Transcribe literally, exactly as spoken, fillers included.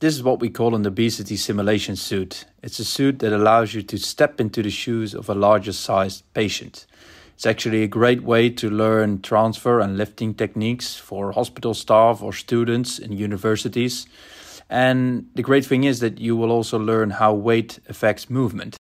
This is what we call an obesity simulation suit. It's a suit that allows you to step into the shoes of a larger sized patient. It's actually a great way to learn transfer and lifting techniques for hospital staff or students in universities. And the great thing is that you will also learn how weight affects movement.